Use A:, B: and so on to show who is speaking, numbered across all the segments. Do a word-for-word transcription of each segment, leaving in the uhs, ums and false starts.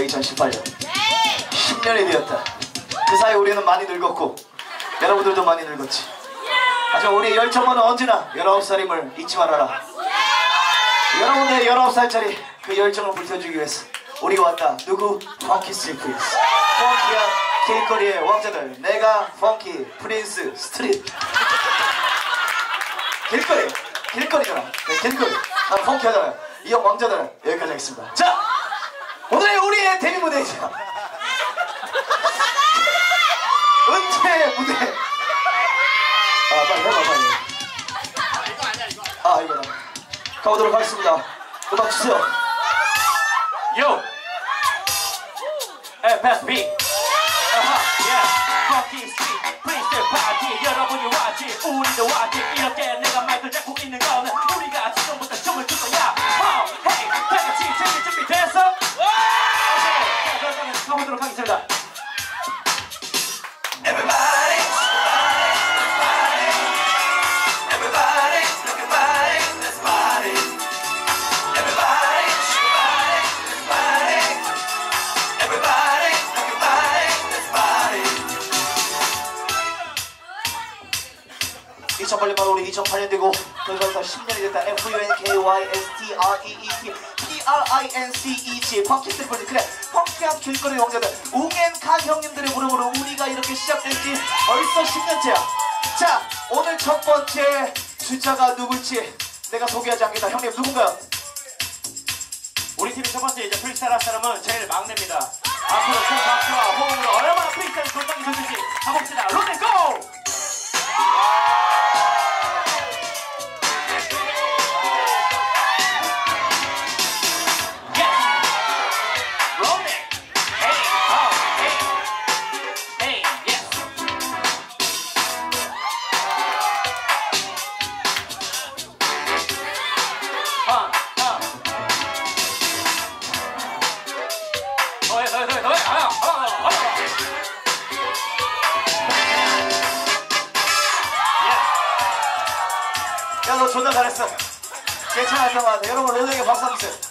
A: 이천십팔 년 십 년이 되었다. 그 사이 우리는 많이 늙었고 여러분들도 많이 늙었지. 하지만 우리의 열정은 언제나 열아홉 살임을 잊지 말아라. 여러분들의 열아홉 살짜리 그 열정을 불태워주기 위해서 우리가 왔다. 누구? 펑키 스트리트 프린스. 펑키한 길거리의 왕자들. 내가 펑키 프린스 스트리트. 길거리 길거리잖아. 네, 길거리. 난 펑키 하잖아요. 이 형 왕자들 여기까지 하겠습니다. 자, 오늘의 우리의 데뷔 무대이자 은퇴의 무대. 아, 빨리 해봐, 빨리.
B: 이거 아니야, 이거.
A: 아, 이거다. 가보도록 하겠습니다. 음악 주세요.
C: Yo! 에프 에스 비! 아하, yeah! Funky Street, Prince Party. 여러분이 왔지, 우리도 왔지. 이렇게 내가 마이크를 잡고 있는 거는 우리가 지금부터 춤을 출 거야. Oh, hey! 다 같이 즐길 준비 됐어? 오케이! 자, 그러면 가보도록 하겠습니다. Everybody! Everybody! Everybody! Let's party! Everybody! Everybody! Everybody! Everybody! Let's party!
A: 이천팔 년 바로 우리 이천팔 년 되고 그래서 십 년이 됐다. 에프 유 엔 케이 와이 에스 티 알 이 이 티 피 알 아이 엔 씨 이 지 펑키 스트리트. 그래, 펑키한 길거리 왕자들 웅앤칸 형님들의 부름으로 우리가 이렇게 시작된 지 벌써 십 년째야. 자, 오늘 첫 번째 주자가 누굴지 내가 소개하지 않겠다. 형님 누군가요?
C: 우리 팀의 첫 번째 이제 프리스타일 할 사람은 제일 막내입니다. 앞으로 큰 박수와 호응으로 얼마나 프리스타일 건강이 좋을지 가봅시다. 롯데 고!
A: 야, 너 존나 잘했어. 괜찮았던 것 같아. 여러분, 롤렉에 박수 한번 주세요.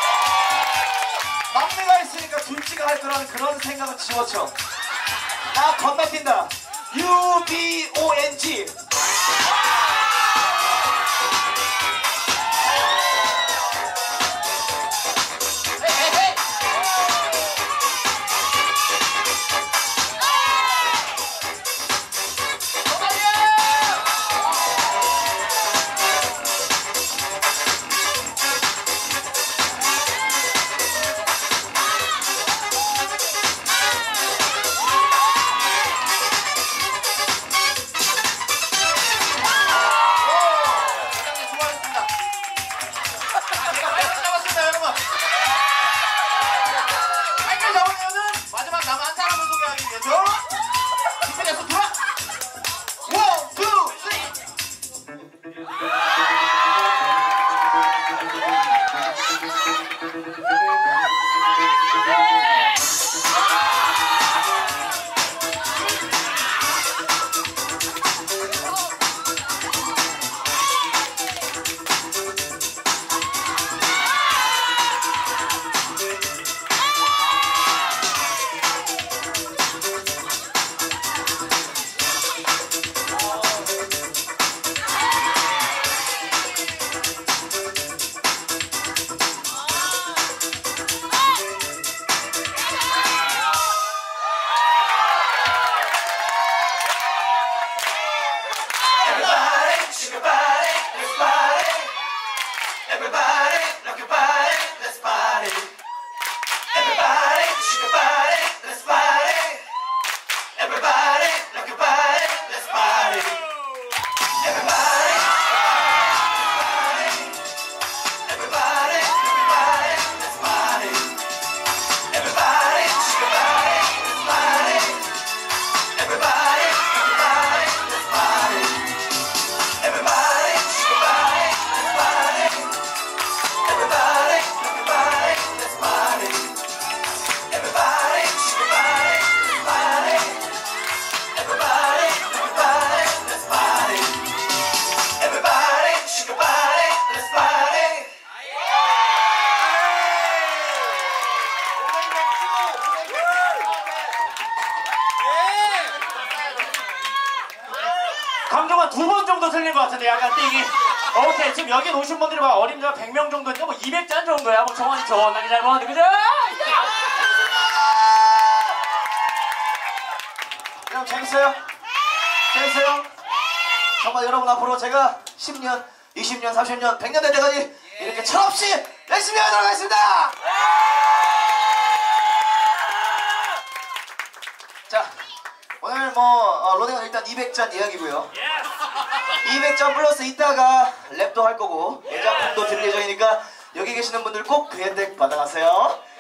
A: 막내가 있으니까 둘째가 할 거라는 그런 생각은 지워쳐. 나 건너뛴다. 유 비 오 엔 지.
C: 방금 한 두 번 정도 틀린 것 같은데 약간 띵이. 오케이 지금 여기 오신 분들이 막 어린이가 백 명 정도니까 뭐 이백 잔 정도야. 뭐 정원이 정원하게 잘 먹었는데 그죠?
A: 여러분 재밌어요? 재밌어요? 정말 여러분 앞으로 제가 십 년, 이십 년, 삼십 년, 백 년 될 때까지 이렇게 철없이 열심히 하도록 하겠습니다! 자, 오늘 뭐 어, 로딩은 일단 이백 잔 예약이고요. 이백 잔 플러스 이따가 랩도 할 거고 애장품도 드릴 예정이니까 여기 계시는 분들 꼭 그 혜택 받아가세요.